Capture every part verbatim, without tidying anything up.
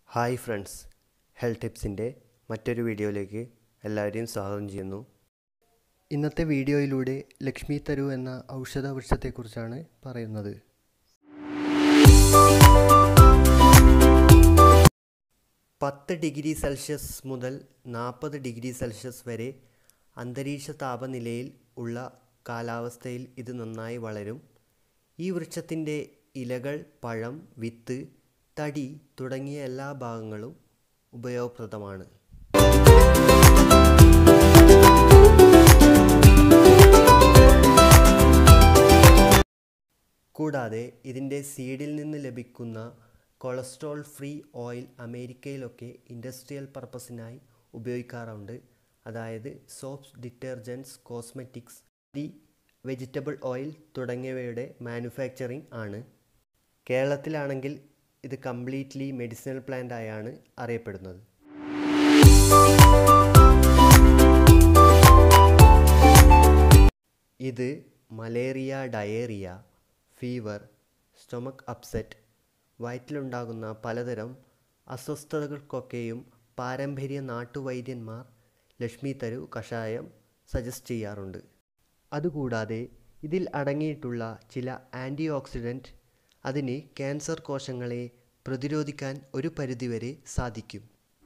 Hi friends, health ടിപ്സിൻ്റെ മറ്റൊരു വീഡിയോയിലേക്ക് എല്ലാവരെയും സ്വാഗതം ചെയ്യുന്നു. ഇന്നത്തെ വീഡിയോയിലൂടെ ലക്ഷ്മി തരു എന്ന ഔഷധ വൃക്ഷത്തെക്കുറിച്ചാണ് പറയുന്നത്. പത്ത് ഡിഗ്രി സെൽഷ്യസ് മുതൽ നാൽപ്പത് ഡിഗ്രി സെൽഷ്യസ് വരെ അന്തരീക്ഷ താപനിലയിൽ ഉള്ള കാലാവസ്ഥയിൽ ഇത് നന്നായി വളരും. ഈ വൃക്ഷത്തിൻ്റെ ഇലകൾ, പഴം, വിത്ത്, തടി തുടങ്ങിയ എല്ലാ ഭാഗങ്ങളും ഉപയോഗപ്രദമാണ്. കൂടാതെ ഇതിൻ്റെ സീഡിൽ നിന്ന് ലഭിക്കുന്ന കൊളസ്ട്രോൾ ഫ്രീ ഓയിൽ അമേരിക്കയിലൊക്കെ ഇൻഡസ്ട്രിയൽ പർപ്പസിനായി ഉപയോഗിക്കാറുണ്ട്. അതായത് soaps, detergents, cosmetics, the vegetable oil തുടങ്ങിയവയുടെ മാനുഫാക്ചറിംഗ് ആണ്. കേരളത്തിലാണെങ്കിൽ ഇത് കംപ്ലീറ്റ്ലി മെഡിസിനൽ പ്ലാന്റ് ആയാണ് അറിയപ്പെടുന്നത്. ഇത് malaria, diarrhoea, fever, stomach upset, വയറ്റിലുണ്ടാകുന്ന പലതരം അസ്വസ്ഥതകൾക്കൊക്കെയും പാരമ്പര്യ നാട്ടുവൈദ്യന്മാർ ലക്ഷ്മി തരു കഷായം സജസ്റ്റ് ചെയ്യാറുണ്ട്. അതുകൂടാതെ ഇതിൽ അടങ്ങിയിട്ടുള്ള ചില ആൻറ്റി ഓക്സിഡൻറ്റ് അതിന് ക്യാൻസർ കോശങ്ങളെ പ്രതിരോധിക്കാൻ ഒരു പരിധിവരെ സാധിക്കും.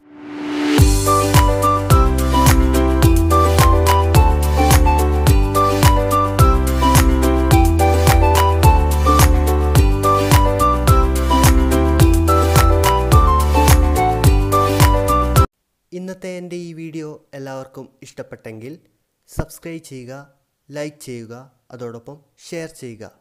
ഇന്നത്തെ എൻ്റെ ഈ വീഡിയോ എല്ലാവർക്കും ഇഷ്ടപ്പെട്ടെങ്കിൽ സബ്സ്ക്രൈബ് ചെയ്യുക, ലൈക്ക് ചെയ്യുക, അതോടൊപ്പം ഷെയർ ചെയ്യുക.